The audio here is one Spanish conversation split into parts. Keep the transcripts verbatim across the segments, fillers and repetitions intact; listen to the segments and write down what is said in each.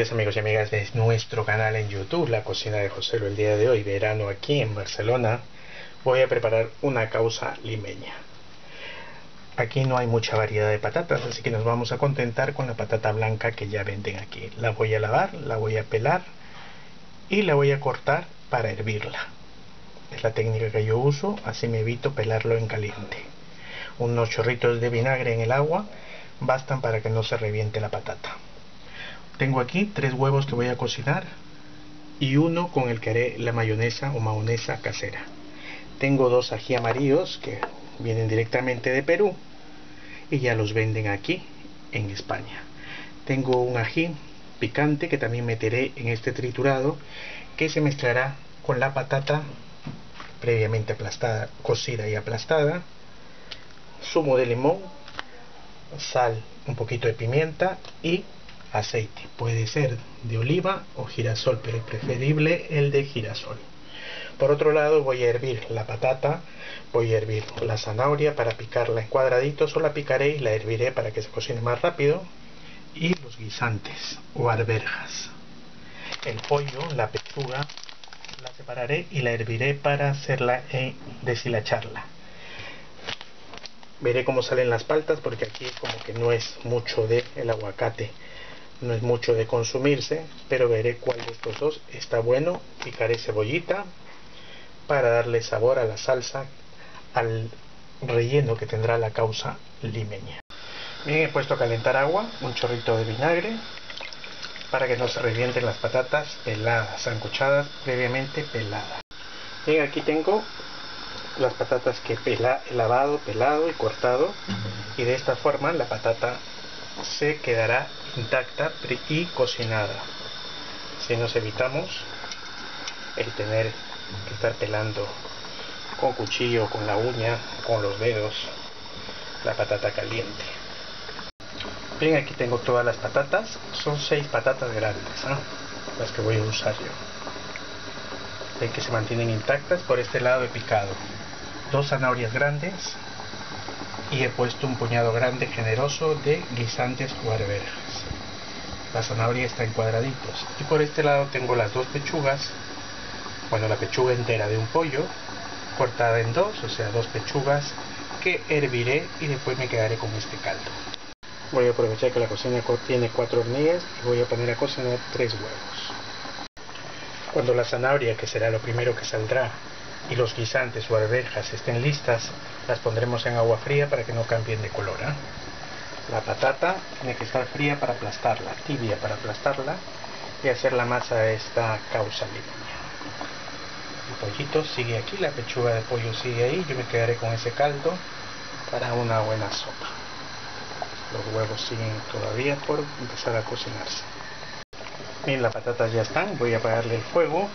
días, amigos y amigas de nuestro canal en YouTube, La Cocina de Joselo. El día de hoy, verano aquí en Barcelona, voy a preparar una causa limeña. Aquí no hay mucha variedad de patatas, así que nos vamos a contentar con la patata blanca que ya venden aquí. La voy a lavar, la voy a pelar y la voy a cortar para hervirla. Es la técnica que yo uso, así me evito pelarlo en caliente. Unos chorritos de vinagre en el agua bastan para que no se reviente la patata. Tengo aquí tres huevos que voy a cocinar y uno con el que haré la mayonesa o mahonesa casera. Tengo dos ají amarillos que vienen directamente de Perú y ya los venden aquí en España. Tengo un ají picante que también meteré en este triturado, que se mezclará con la patata previamente aplastada, cocida y aplastada, zumo de limón, sal, un poquito de pimienta y aceite. Puede ser de oliva o girasol, pero es preferible el de girasol. Por otro lado, voy a hervir la patata, voy a hervir la zanahoria para picarla en cuadraditos, o la picaré y la herviré para que se cocine más rápido, y los guisantes o arvejas. El pollo, la pechuga, la separaré y la herviré para hacerla e deshilacharla. Veré cómo salen las paltas, porque aquí como que no es mucho de el aguacate, no es mucho de consumirse, pero veré cuál de estos dos está bueno. Picaré cebollita para darle sabor a la salsa, al relleno que tendrá la causa limeña. Bien, he puesto a calentar agua, un chorrito de vinagre para que no se revienten las patatas peladas, sancochadas previamente peladas. Bien, aquí tengo las patatas que pela, he lavado, pelado y cortado, y de esta forma la patata se quedará intacta y cocinada. Así nos evitamos el tener que estar pelando con cuchillo, con la uña, con los dedos la patata caliente. Bien, aquí tengo todas las patatas, son seis patatas grandes, ¿eh? las que voy a usar yo. Ven que se mantienen intactas. Por este lado he picado dos zanahorias grandes y he puesto un puñado grande generoso de guisantes o arvejas. La zanahoria está en cuadraditos. Y por este lado tengo las dos pechugas, bueno, la pechuga entera de un pollo cortada en dos, o sea, dos pechugas que herviré y después me quedaré con este caldo. Voy a aprovechar que la cocina tiene cuatro hornillas y voy a poner a cocinar tres huevos. Cuando la zanahoria, que será lo primero que saldrá, y los guisantes o arvejas estén listas, las pondremos en agua fría para que no cambien de color, ¿eh? La patata tiene que estar fría para aplastarla, tibia para aplastarla y hacer la masa de esta causa limeña. El pollito sigue aquí, la pechuga de pollo sigue ahí, yo me quedaré con ese caldo para una buena sopa. Los huevos siguen todavía por empezar a cocinarse. Bien, las patatas ya están, voy a apagarle el fuego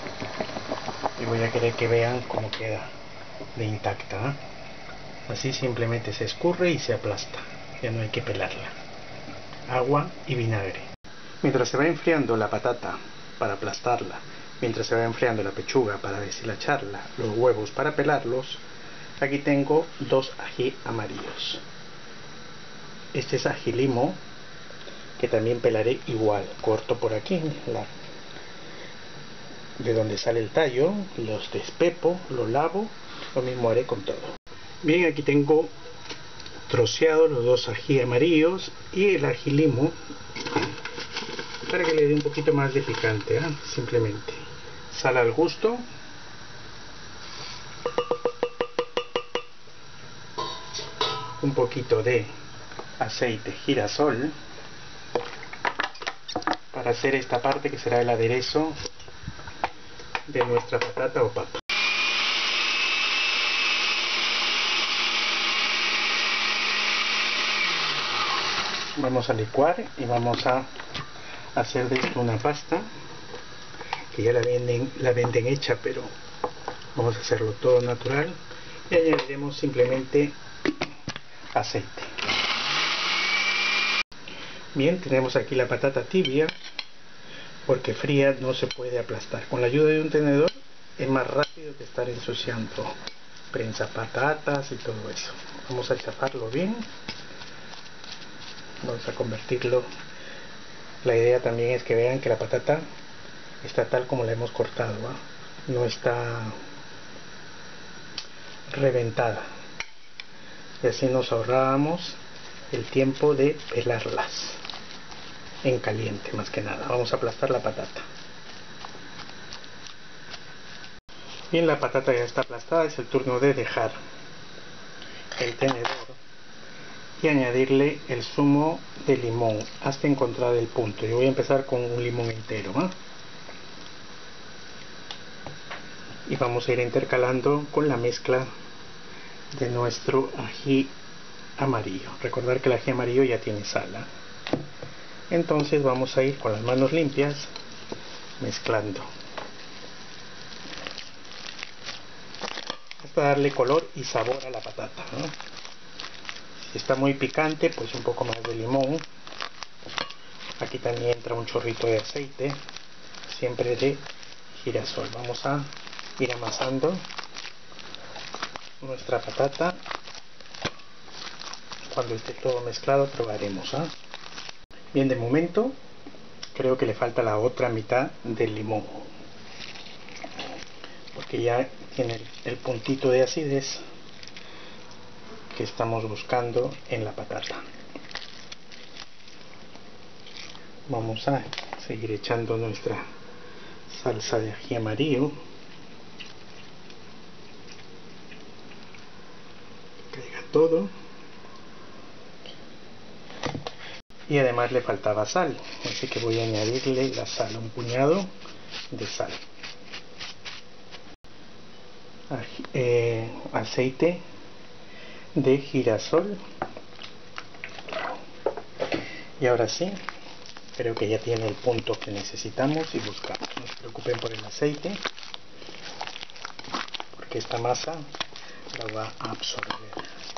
y voy a querer que vean cómo queda de intacta, ¿eh? Así simplemente se escurre y se aplasta, ya no hay que pelarla. Agua y vinagre. Mientras se va enfriando la patata para aplastarla, mientras se va enfriando la pechuga para deshilacharla, los huevos para pelarlos, aquí tengo dos ají amarillos. Este es ají limo, que también pelaré igual. Corto por aquí la, de donde sale el tallo, los despepo, los lavo, lo mismo haré con todo. Bien, aquí tengo troceados los dos ají amarillos y el ají limo para que le dé un poquito más de picante, ¿eh? Simplemente sal al gusto, un poquito de aceite girasol para hacer esta parte que será el aderezo de nuestra patata o papa. Vamos a licuar y vamos a hacer de esto una pasta que ya la venden, la venden hecha, pero vamos a hacerlo todo natural y añadiremos simplemente aceite. Bien, tenemos aquí la patata tibia, porque fría no se puede aplastar. Con la ayuda de un tenedor es más rápido que estar ensuciando prensa patatas y todo eso. Vamos a chafarlo bien, vamos a convertirlo La idea también es que vean que la patata está tal como la hemos cortado, ¿va? No está reventada, y así nos ahorrábamos el tiempo de pelarlas en caliente. Más que nada vamos a aplastar la patata. Bien, la patata ya está aplastada, es el turno de dejar el tenedor y añadirle el zumo de limón hasta encontrar el punto. Yo voy a empezar con un limón entero, ¿eh? Y vamos a ir intercalando con la mezcla de nuestro ají amarillo. Recordar que el ají amarillo ya tiene sal, ¿eh? Entonces vamos a ir con las manos limpias mezclando hasta darle color y sabor a la patata, ¿no? Si está muy picante, pues un poco más de limón. Aquí también entra un chorrito de aceite, siempre de girasol. Vamos a ir amasando nuestra patata. Cuando esté todo mezclado probaremos, ¿eh? Bien, de momento creo que le falta la otra mitad del limón, porque ya tiene el puntito de acidez que estamos buscando en la patata. Vamos a seguir echando nuestra salsa de ají amarillo. Que caiga todo. Y además le faltaba sal, así que voy a añadirle la sal, un puñado de sal. Ají, eh, aceite de girasol. Y ahora sí, creo que ya tiene el punto que necesitamos y buscamos. No se preocupen por el aceite, porque esta masa la va a absorber.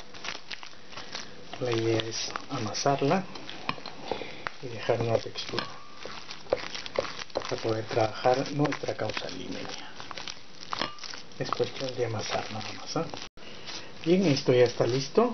La idea es amasarla y dejar una textura para poder trabajar nuestra causa limeña. Es cuestión de amasar nada más, ¿eh? Bien, esto ya está listo.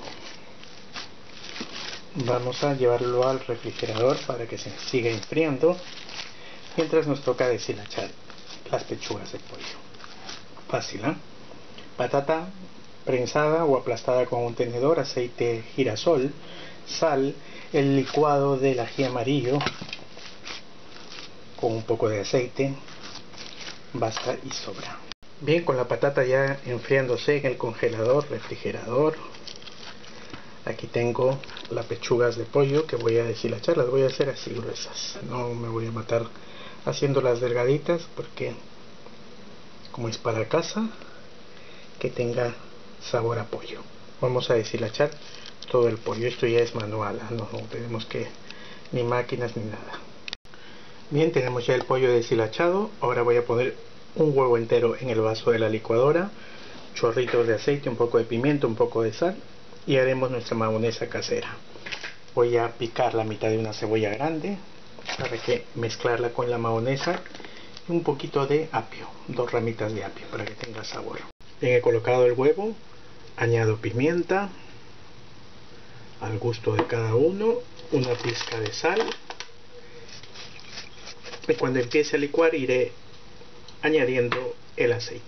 Vamos a llevarlo al refrigerador para que se siga enfriando mientras nos toca deshilachar las pechugas de pollo. Fácil, ¿eh? Patata prensada o aplastada con un tenedor, aceite girasol, sal, el licuado del ají amarillo con un poco de aceite, basta y sobra. Bien, con la patata ya enfriándose en el congelador, refrigerador, aquí tengo las pechugas de pollo que voy a deshilachar. Las voy a hacer así gruesas, no me voy a matar haciéndolas delgaditas, porque como es para casa, que tenga sabor a pollo. Vamos a deshilachar todo el pollo. Esto ya es manual, no, no tenemos que ni máquinas ni nada. Bien, tenemos ya el pollo deshilachado. Ahora voy a poner un huevo entero en el vaso de la licuadora, chorritos de aceite, un poco de pimiento, un poco de sal, y haremos nuestra mayonesa casera. Voy a picar la mitad de una cebolla grande para que mezclarla con la mayonesa y un poquito de apio, dos ramitas de apio para que tenga sabor. Bien, he colocado el huevo, añado pimienta al gusto de cada uno, una pizca de sal, y cuando empiece a licuar iré añadiendo el aceite.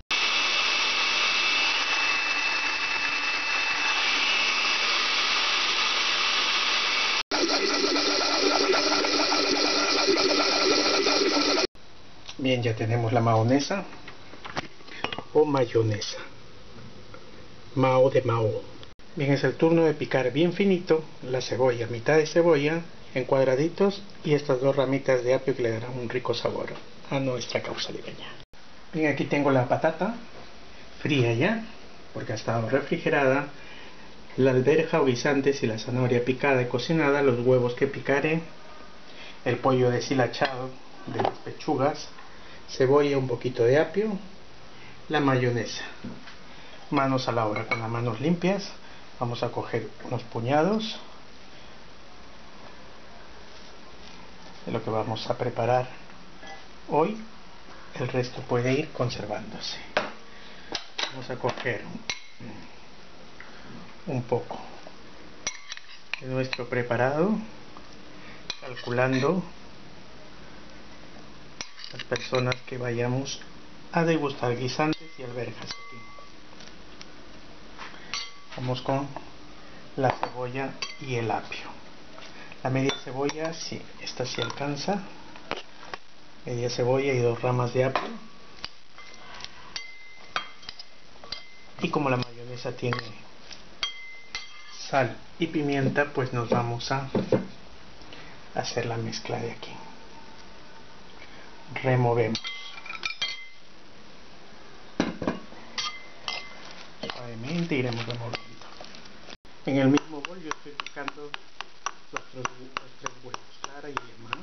Bien, ya tenemos la mayonesa o mayonesa, mao de mao. Bien, es el turno de picar bien finito la cebolla, mitad de cebolla en cuadraditos, y estas dos ramitas de apio que le darán un rico sabor a nuestra causa limeña. Bien, aquí tengo la patata fría ya, porque ha estado refrigerada, la alberja o guisantes y la zanahoria picada y cocinada, los huevos que picaré, el pollo deshilachado de las pechugas, cebolla, un poquito de apio, la mayonesa. Manos a la obra, con las manos limpias vamos a coger unos puñados de lo que vamos a preparar hoy. El resto puede ir conservándose. Vamos a coger un poco de nuestro preparado, calculando las personas que vayamos a degustar guisantes y alberjas aquí. Vamos con la cebolla y el apio. La media cebolla, sí, esta sí alcanza. Media cebolla y dos ramas de apio. Y como la mayonesa tiene sal y pimienta, pues nos vamos a hacer la mezcla de aquí. Removemos suavemente, iremos removiendo. En el mismo bol yo estoy picando los tres, los tres huevos, clara y yema.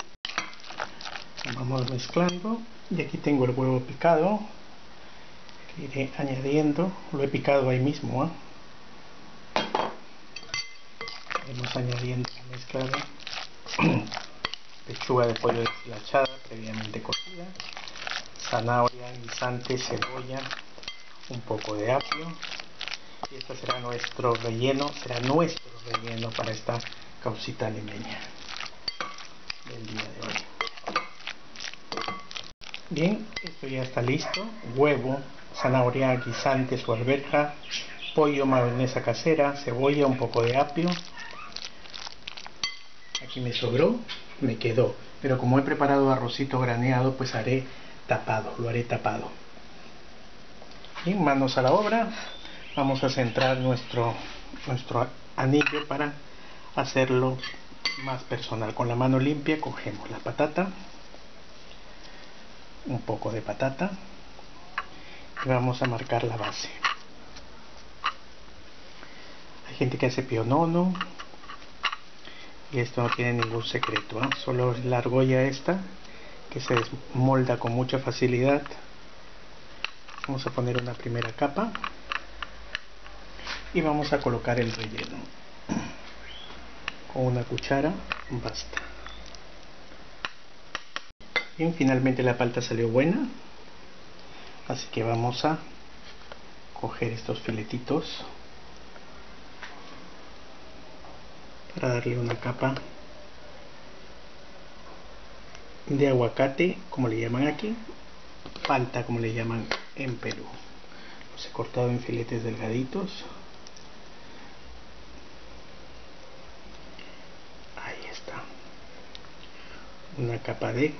Vamos mezclando y aquí tengo el huevo picado que iré añadiendo. Lo he picado ahí mismo, ¿eh? Iremos añadiendo la mezcla de pechuga de pollo deshilachada previamente cocida, zanahoria, guisante, cebolla, un poco de apio, y este será nuestro relleno, será nuestro relleno para esta caucita limeña del día de hoy. Bien, esto ya está listo. Huevo, zanahoria, guisante, su alberja, pollo, mayonesa casera, cebolla, un poco de apio. Aquí me sobró, me quedó, pero como he preparado arrocito graneado, pues haré tapado, lo haré tapado. Bien, manos a la obra. Vamos a centrar nuestro, nuestro anillo para hacerlo más personal. Con la mano limpia cogemos la patata, un poco de patata, y vamos a marcar la base. Hay gente que hace pionono y esto no tiene ningún secreto, ¿eh? Solo es la argolla esta que se desmolda con mucha facilidad. Vamos a poner una primera capa y vamos a colocar el relleno. Con una cuchara basta. Bien, finalmente la palta salió buena, así que vamos a coger estos filetitos para darle una capa de aguacate, como le llaman aquí, palta como le llaman en Perú. Los he cortado en filetes delgaditos. Ahí está. Una capa de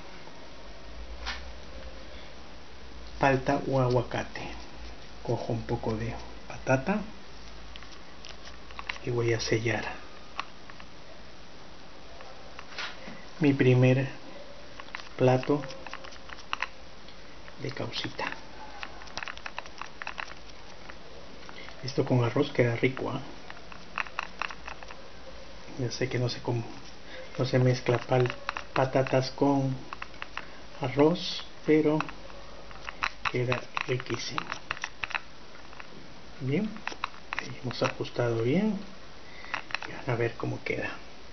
palta o aguacate. Cojo un poco de patata y voy a sellar mi primer plato de caucita. Esto con arroz queda rico, ¿eh? Ya sé que no se, com no se mezcla pal patatas con arroz, pero queda riquísimo. Bien, hemos ajustado bien y ahora a ver cómo queda.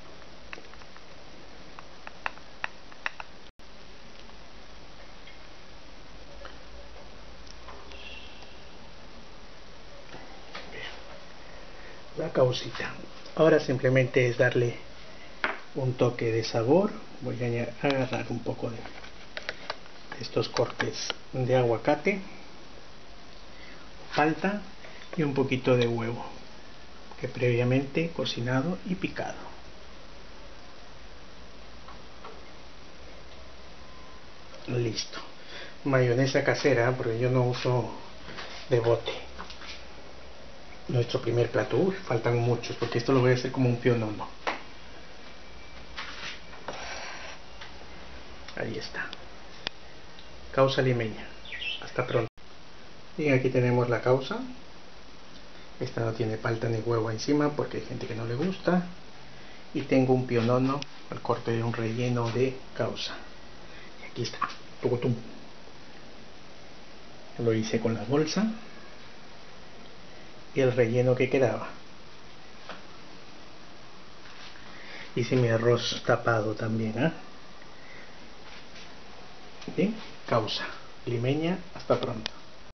La caucita. Ahora simplemente es darle un toque de sabor. Voy a agarrar un poco de estos cortes de aguacate, palta y un poquito de huevo que previamente cocinado y picado. Listo. Mayonesa casera, porque yo no uso de bote. Nuestro primer plato. Uy, faltan muchos porque esto lo voy a hacer como un pionono. Ahí está. Causa limeña. Hasta pronto. Y aquí tenemos la causa. Esta no tiene palta ni huevo encima porque hay gente que no le gusta. Y tengo un pionono, el corte de un relleno de causa. Y aquí está. Tucutum. Lo hice con la bolsa. Y el relleno que quedaba. Hice mi arroz tapado también, ¿eh? Bien, causa limeña. Hasta pronto.